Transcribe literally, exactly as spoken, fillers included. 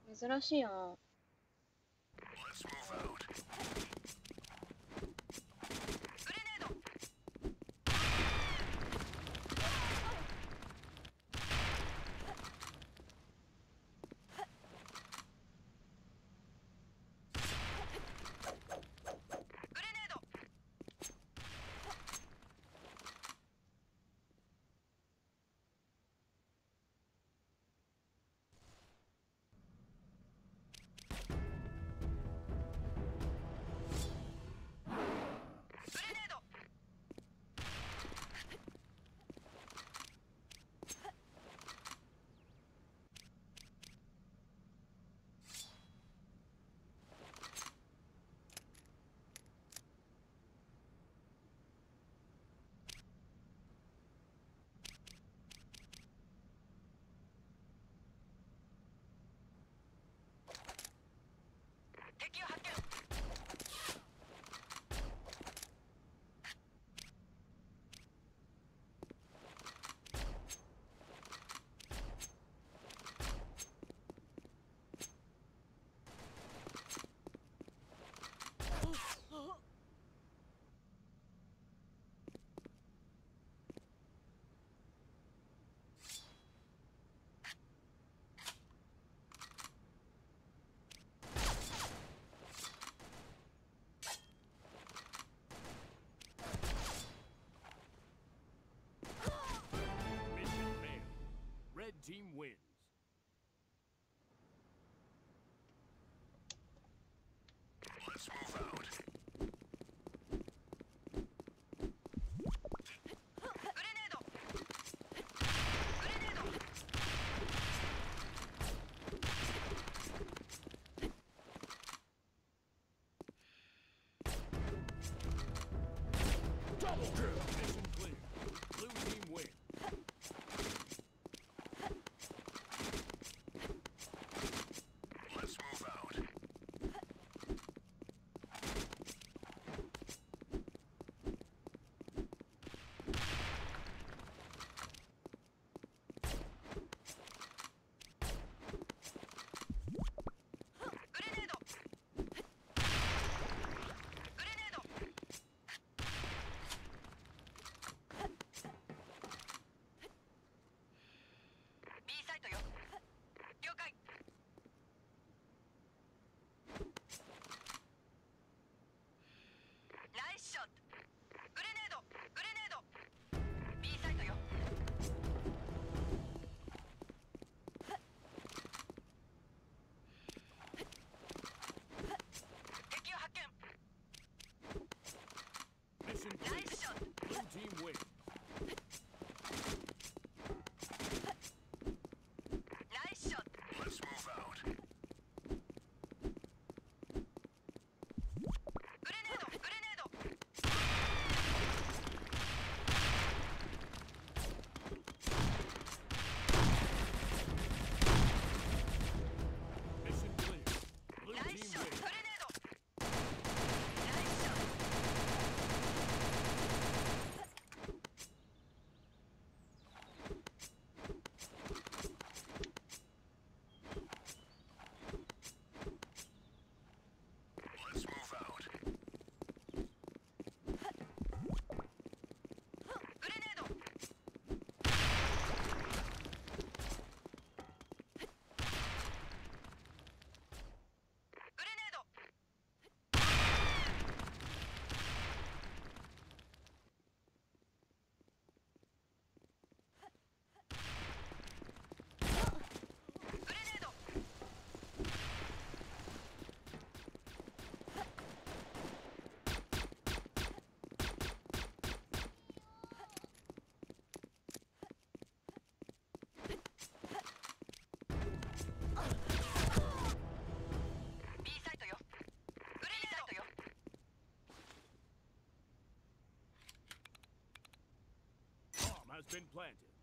珍しいな。 敵を発見。 Red team wins. Let's move out. Double kill. Mission clear. Blue team wins. Let's move out. B サイトよ。了解。ナイスショット。グレネードグレネード B サイトよ。敵を発見。 Mission ナ clear. イスショット。 Blue team wins. ナイスショット。 Let's move out. グレネードグレネード Mission clear. Blue ナイ team スショット。 wins. グレネードナイスショット。 Let's move out. グレネード グレネード グレネード B サイトよ。グレネードよ。 Bomb has been planted.